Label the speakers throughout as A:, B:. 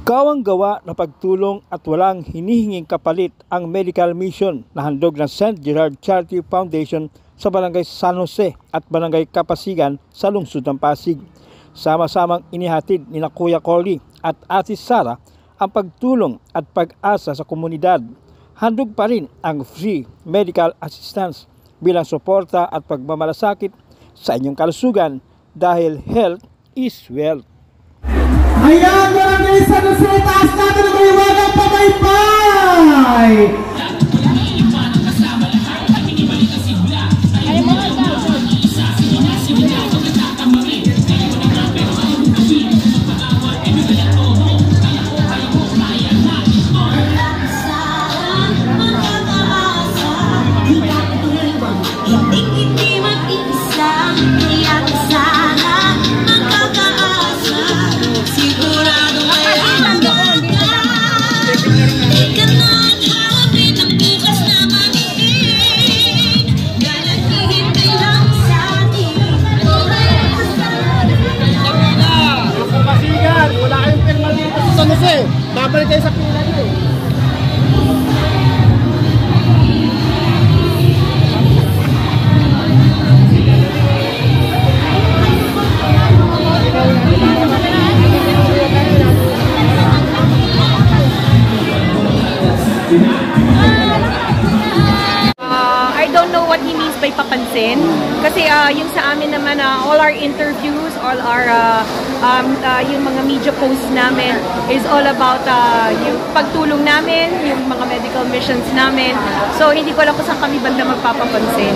A: Kawang-gawa na pagtulong at walang hinihinging kapalit ang medical mission na handog ng St. Gerard Charity Foundation sa Barangay San Jose at Barangay Kapasigan sa lungsod ng Pasig. Sama-samang inihatid ni Kuya Collie at Ate Sara ang pagtulong at pag-asa sa komunidad. Handog pa rin ang free medical assistance bilang suporta at pagmamalasakit sa inyong kalusugan dahil health is wealth.
B: Ayan, Barangay San Jose, taas natin ang maliwanag, pabay-bay! Babalik tayo sa pila niyo eh.
C: I don't know what he means by papansin. Kasi yung sa amin naman, all our interviews, all our yung mga media posts namin is all about yung pagtulong namin, yung mga medical missions namin. So hindi ko alam kung saan kami banda magpapapansin.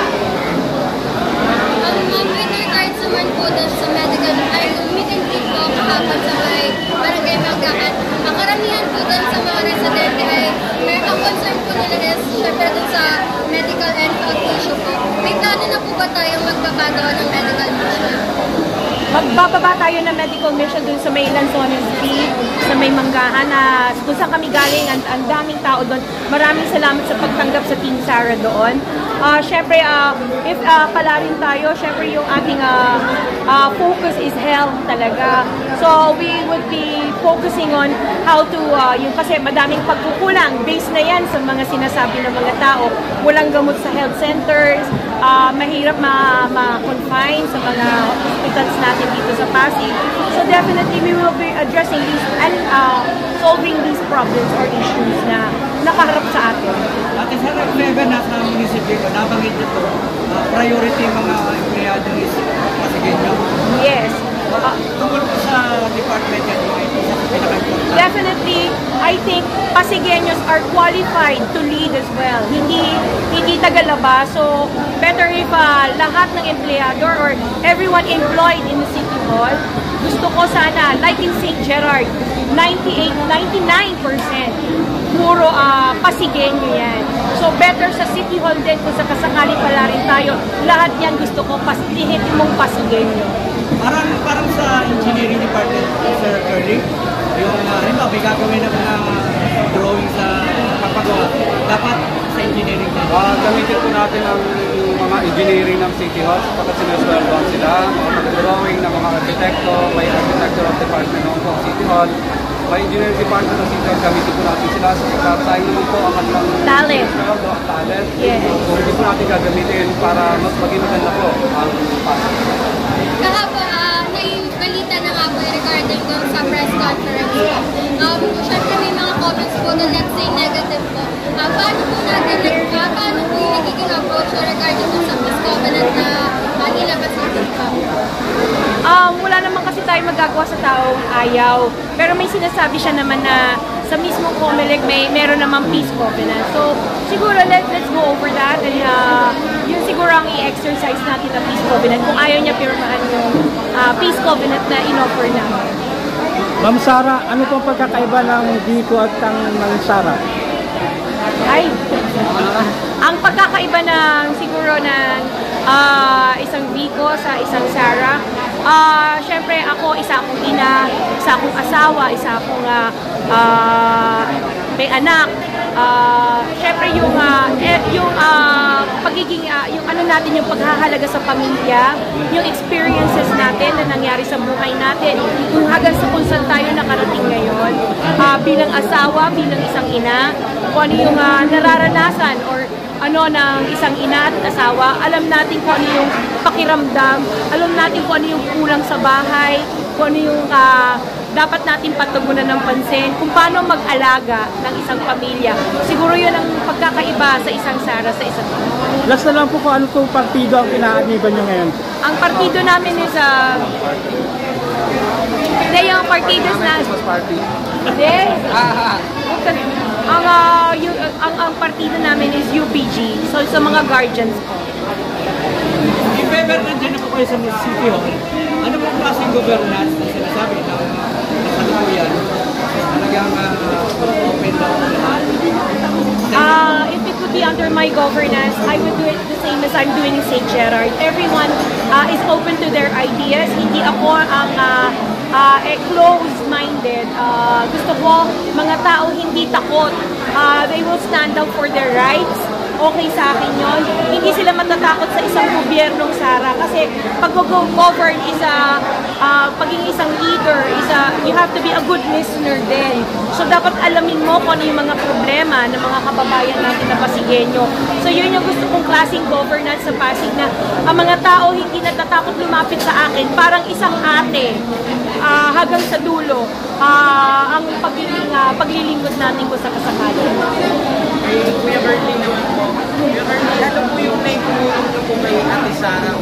D: With regards naman po sa medical, ay meeting po kahapon sa Barangay Magahan. Ang karamihan po dun sa mga residente ay ang concern po nila is syempre dun sa medical and health issue po. May plano na po ba tayong magbabagaw ng medical mission?
C: Magbababa tayo ng medical mission dun sa may Lanzones Street, sa may Manggahan, na kung saan kami galing, ang daming tao doon. Maraming salamat sa pagtanggap sa Team Sara doon. Syempre, if pala rin tayo, syempre yung ating focus is health talaga. So, we would be focusing on how to, yung kasi madaming pagkukulang, based na yan sa mga sinasabi ng mga tao. Walang gamot sa health centers, mahirap ma-confine sa mga hospitals natin dito sa Pasig. So definitely we will be addressing these and solving these problems or issues na nakaharap sa atin.
E: Ate Sara, never nasa munisipyo, nabanggit niyo po, priority mga empleyado is Pasigenyo.
C: Yes.
E: Tungkol po sa department yan, isa sa pinaka-important.
C: Definitely, I think Pasigueños are qualified to lead as well. Hindi tagalaba. So, better if lahat ng empleyado or everyone employed in the City Hall, gusto ko sana, like in St. Gerard, 99% puro Pasigueño yan. So, better sa City Hall din kung sakasakali pala rin tayo, lahat yan gusto ko, mong Pasigueño.
E: Parang sa engineering department, Sir Curly, yung may gagawin na mga drawing sa papagawa, dapat sa engineering din.
F: Gamitin po natin ang mga engineering ng City Hall kapag sinusweldoan sila, mga drawing ng mga arkitekto, may architectural department ng City Hall, may engineering department ng City Hall, gamitin po natin sila sa tayo naman po ang kanilang sweldo at talent.
C: Yes.
F: So hindi po natin gagamitin para mas maging maganda po ang pasok.
D: Kahapon, naibalita na nga po regarding doon sa press conference. Siyempre may mga comments po na let's say negative po. Paano po yung nagiging approach regarding doon sa Peace Covenant na nilabas natin po?
C: Wala naman kasi tayo magagawa sa taong ayaw. Pero may sinasabi siya naman na sa mismong COMELEC meron namang Peace Covenant. So, siguro let's go over that and yun siguro ang i-exercise natin ang Peace Covenant kung ayaw niya pirmahan yung Peace Covenant na in-offer namin.
A: Ma'am Sara, ano pong pagkakaiba ng Biko at ng Sara?
C: Ay, ang pagkakaiba ng siguro ng isang Biko sa isang Sara, syempre ako, isa akong ina, isa akong asawa, isa akong may anak. Syempre yung pagiging yung ano natin, yung paghahalaga sa pamilya, yung experiences natin na nangyari sa buhay natin, kung hanggang sa kung saan tayo nakarating ngayon. doon bilang asawa, bilang isang ina, kung ano yung nararanasan or ano ng isang ina at asawa. Alam natin kung ano yung pakiramdam, alam natin kung ano yung kulang sa bahay, kung ano yung dapat natin patugunan ng pansin, kung paano mag-alaga ng isang pamilya. Siguro yun ang pagkakaiba sa isang Sara sa isang ina.
A: Last na lang po kung ano itong partido ang pinaagiban nyo ngayon.
C: Ang partido namin is hindi, yung partidos na hindi. Ang partido namin is UPG. So sa mga guardians po.
E: If ever nandiyan na po kayo sa City Hall, ano pong klaseng governance na sinasabi na nakalukuyan? Talagang open daw po lahat?
C: If it would be under my governance, I would do it the same as I'm doing in St. Gerard. Everyone is open to their ideas. Hindi ako ang closed-minded. Gusto ko mga tao hindi takot. They will stand up for their rights. Okay sa akin yun. Hindi sila matatakot sa isang gobyernong Sara kasi pag-govern is paging isang leader, you have to be a good listener din. So dapat alamin mo kung ano yung mga problema ng mga kababayan natin na Pasigueño. So yun yung gusto kong klaseng governance sa Pasig na ang mga tao hindi natatakot lumapit sa akin. Parang isang ate hanggang sa dulo ang paglilingkod natin ko sa kasakalan.
E: Kay Kuya Bertie naman po. Kuya Bertie, ano po yung naitulong niyo po kay Ate Sara,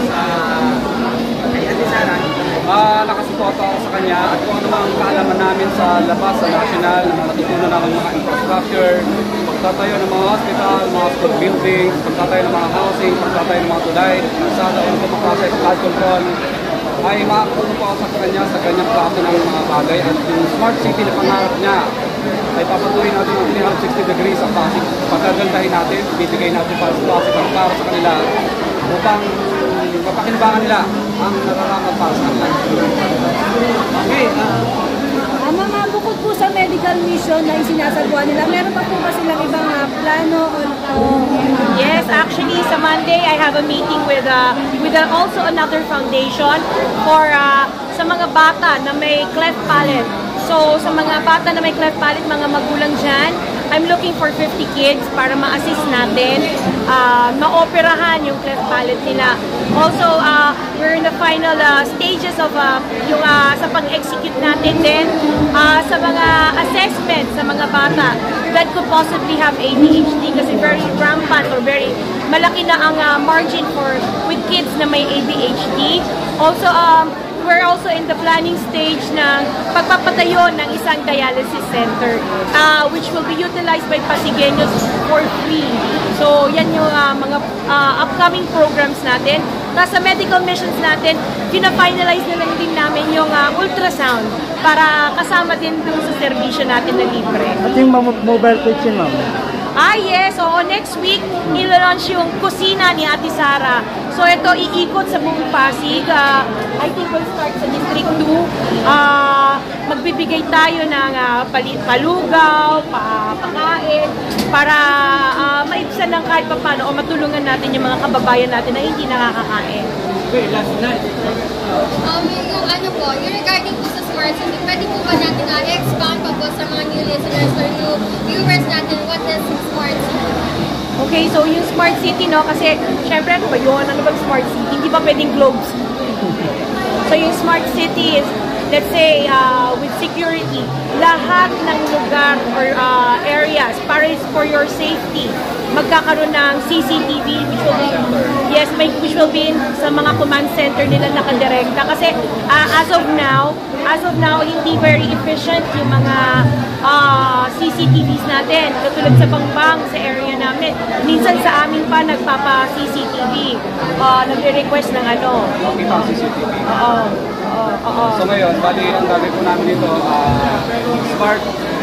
E: kay Ate Sara?
F: Nakasuporta ako sa kanya at kung ano mang kaalaman namin sa labas, sa national, natutunan namin mga infrastructure, pagtatayo ng mga hospital, mga school buildings, pagtatayo ng mga housing, pagtatayo ng mga tulay, sa ano po mga flood control, ay makakatulong po ako sa kanya sa kanyang klase ng mga bagay at yung smart city na pangarap niya ay papatuloy natin ng 360 degrees ang Pasig. Pagkagandahin natin, bibigay natin para sa Pasig ang para sa kanila upang mapakinabangan nila ang nararapat para sa kanila.
E: Okay,
G: Mga bukod po sa medical mission na isinasagawa nila, meron pa po ba silang ibang plano o
C: Yes, actually sa Monday I have a meeting with also another foundation for sa mga bata na may cleft palate. So sa mga bata na may cleft palate, mga magulang dyan, I'm looking for 50 kids para ma-assist natin, ma-operahan yung cleft palate nila. Also, we're in the final stages of yung sa pag-execute natin din sa mga assessment sa mga bata that could possibly have ADHD kasi very rampant or very malaki na ang margin with kids na may ADHD. Also, we're also in the planning stage ng pagpapatayo ng isang dialysis center which will be utilized by Pasigueños for free. So yan yung mga upcoming programs natin. Tapos sa medical missions natin, pina-finalize na lang din namin yung ultrasound para kasama din dun sa serbisyo natin na libre.
A: At yung mobile kitchen, ma'am?
C: Yes. So next week, ilo-launch yung kusina ni Ate Sara. So ito, iikot sa buong Pasig. I think we'll start sa District 2. Magbibigay tayo ng palugaw, pakain, para maibsan ng kahit paano o matulungan natin yung mga kababayan natin na hindi nakakakain.
E: okay, last night.
D: Yung ano po, yung regarding po sa Smart City, pwede po ba natin expand pa po sa mga new listeners or new viewers natin, what is Smart City?
C: Okay, so yung Smart City, no, kasi syempre ano ba yun? Ano bang Smart City? Hindi ba pwedeng Globe City? So yung Smart City is, let's say, with security, lahat ng lugar or areas para for your safety, magkakaroon ng CCTV which will be sa mga command center nila nakadirekta kasi as of now hindi very efficient yung mga CCTVs natin katulad sa Bangbang sa area namin. Minsan sa amin pa nagpapa-CCTV, nagre-request ng ano.
F: Okay pa CCTV.
C: Oo.
F: So ngayon, bali ang gagawin po namin dito, smart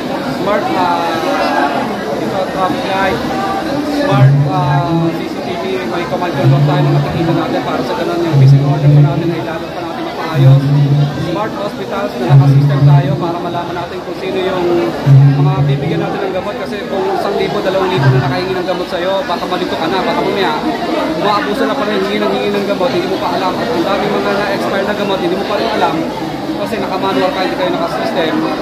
F: traffic light, smart CCTV, may command control tayo na makikita natin para sa ganun yung physical order po natin ay lalo pa natin mapaayos. Smart hospitals na naka-system tayo para malaman natin kung sino yung mga bibigyan natin ng gamot kasi kung 1,000, 2,000 na nakahingi ng gamot sa'yo, baka malito ka na, baka mamaya umaabuso na pala hingi ng gamot, hindi mo pa alam at ang daming mga na-expire na gamot, hindi mo pa rin alam kasi naka-manual ka, hindi kayo naka-system.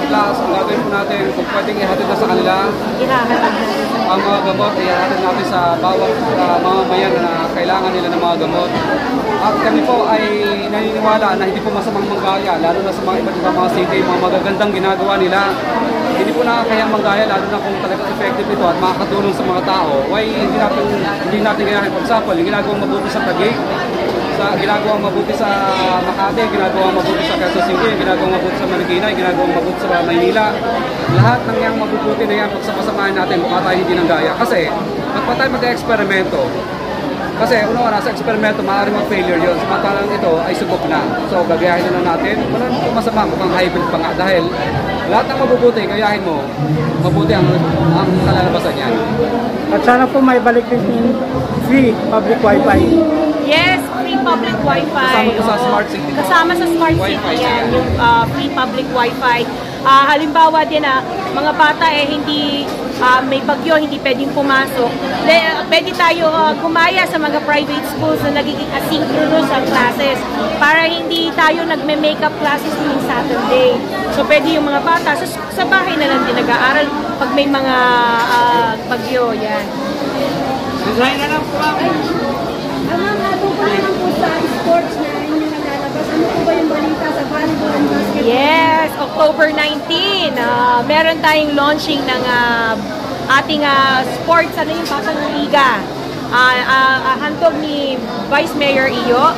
F: class, ang gagawin po natin, kung pwedeng ihatid na sa kanila,
C: Ihahatid natin.
F: ang mga gamot, ihatid natin sa bawat mamamayan na kailangan nila ng mga gamot. At kami po ay naniniwala na hindi po masamang manggaya, lalo na sa mga iba't ibang mga city, mga magagandang ginagawa nila. Hindi po nakakayang manggaya, lalo na kung talagang effective ito at makakatulong sa mga tao. Why hindi natin ganyan. For example, yung ginagawang mabuti sa Taguig, ginagawang mabuti sa Makati, ginagawang mabuti sa Quezon City, ginagawang mabuti sa Marikina, ginagawang mabuti sa Maynila. Lahat ng yang mabubuti na yan, pagsapasamahin natin, mukha tayo hindi nang gaya. Kasi, pa tayo mag-eksperimento. Kasi, una sa eksperimento, maaaring mag-failure yun. Samantalang ito ay subok na. So, gagayahin na lang natin. Wala nang masama, mukhang hybrid pa nga. Dahil, lahat ng mabubuti, gayahin mo, mabuti ang kalalabasan yan.
A: At sana po may balik din yung free public wifi.
C: Yes, free public wifi.
F: Kasama po sa
C: Oo.
F: Smart City.
C: Kasama sa Smart
F: Wi-Fi
C: City yan,
F: yan.
C: yung free public wifi. Halimbawa din mga bata hindi may bagyo, hindi pwedeng pumasok. Pwede tayo gumaya sa mga private schools na nagiging asynchronous ang classes para hindi tayo nagme-makeup classes tuwing Saturday. So pwede yung mga bata sa bahay na lang din nag-aaral pag may mga bagyo. Yan.
E: Design na lang po ako.
G: Ma'am, tungkol naman po sa sports na inyong naglalabas, ano po ba yung balita sa volleyball and basketball?
C: Yes, October 19, meron tayong launching ng ating sports, yung Batang Liga. Handog ni Vice Mayor Iyo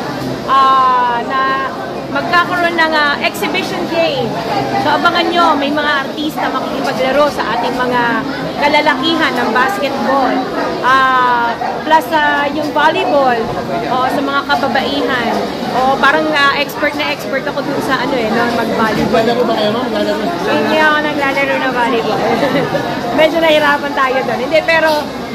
C: na magkakaroon ng exhibition game. So abangan nyo, may mga artista makikipaglaro sa ating mga kalalakihan ng basketball. Plus yung volleyball sa mga kababaihan. Parang expert na expert ako dun sa mag-volleyball.
B: Naglalaro ba kayo, ma'am? Naglalaro?
C: Hindi ako naglalaro ng volleyball. Medyo nahirapan tayo doon. Hindi, pero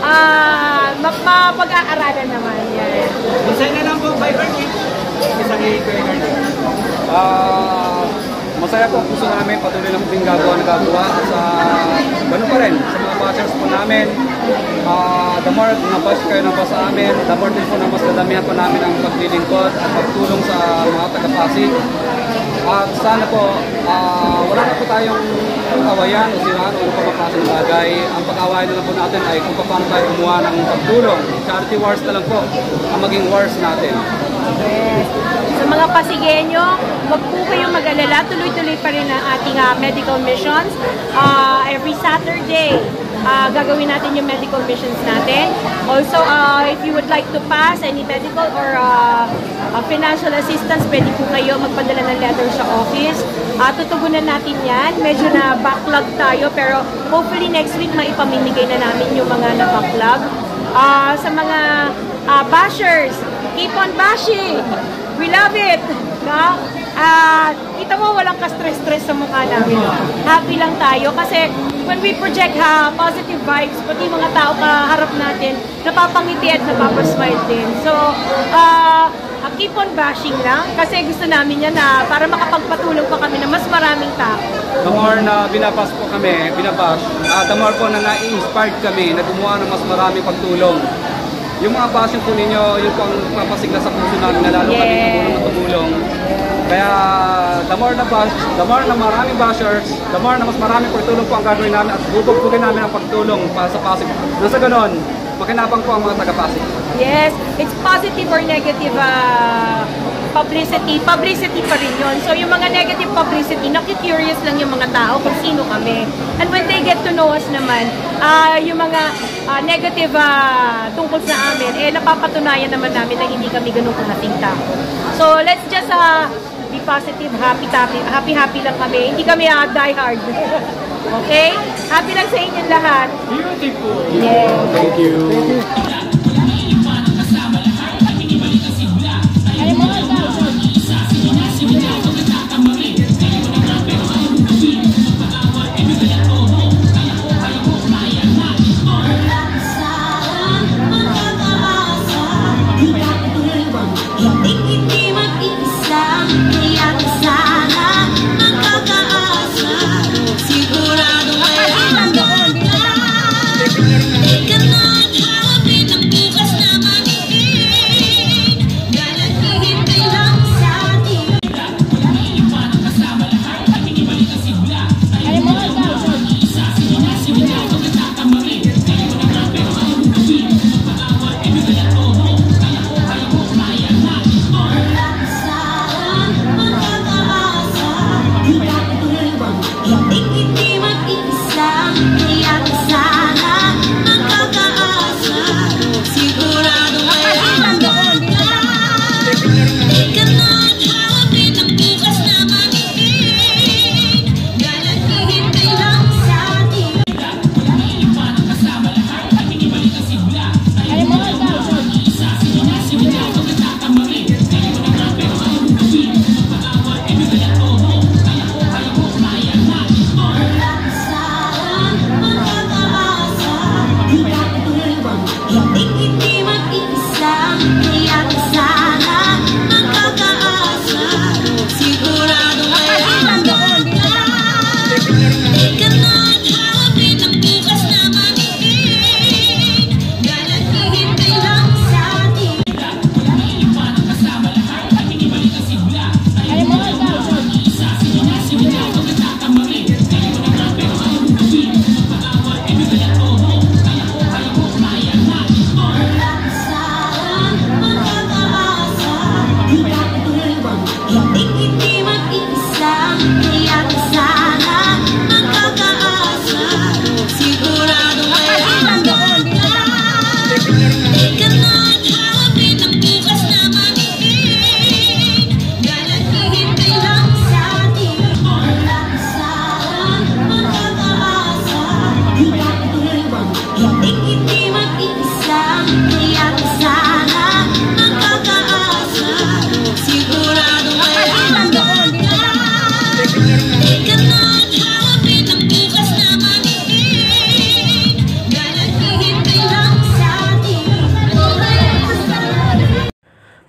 C: mapag-aaralan naman yan.
E: Design na lang po by Bernie. Isang i-Bernie.
F: Masaya po ang puso namin, patuloy lang din gagawa sa ganun pa rin, sa mga bashers po namin. The more nabash kayo ng sa amin, the more din po na mas nadamihan po namin ang paglilingkod at pagtulong sa mga taga-Pasig. At sana po, wala na po tayong awayan o siraan o ano pa maklase ng bagay. Ang pag-awayan na lang po natin ay kung paano tayo kumuha ng pagtulong. Charity wars na lang po ang maging wars natin.
C: Yes. Sa mga Pasigueño, wag po kayong mag-alala. Tuloy-tuloy pa rin ang ating medical missions. Every Saturday, gagawin natin yung medical missions natin. Also, if you would like to pass any medical or financial assistance, pwede po kayo magpadala ng letter sa office. Tutugunan natin yan. Medyo na backlog tayo, pero hopefully next week maipamimigay na namin yung mga na-backlog. Sa mga bashers, keep on bashing! We love it! No? Kita mo, walang ka-stress-stress sa mukha namin. Happy lang tayo kasi when we project positive vibes, pati mga tao kaharap natin, napapangiti at napapasmile din. So, keep on bashing lang kasi gusto namin yan para makapagpatulong pa kami na mas maraming tao.
F: The more na binabash po kami, the more po na na-inspired kami na gumawa ng mas maraming pagtulong. Yung mga passion po ninyo, yung pang papasigla sa puso namin na lalo kami tumulong. Kaya the more na maraming bashers, the more na mas maraming pagtulong po ang gagawin namin at bubugtugin namin ang pagtulong para sa Pasig. Nasa ganon, makinabang po ang mga taga-Pasig.
C: Yes, it's positive or negative publicity. Publicity pa rin yun. So yung mga negative publicity, nakikurious lang yung mga tao kung sino kami. And when they get to know us naman, yung mga negative tungkol sa amin, napapatunayan naman namin na hindi kami ganun kalating tao. So let's just be positive, happy lang kami. Hindi kami die hard. Okay? Happy lang sa inyong lahat.
E: Beautiful!
C: Yeah.
B: Thank you.
H: Sigurado ay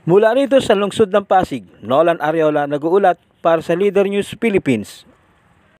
A: Mula rito sa lungsod ng Pasig, Nolan Arreola nag-uulat para sa Leader News Philippines.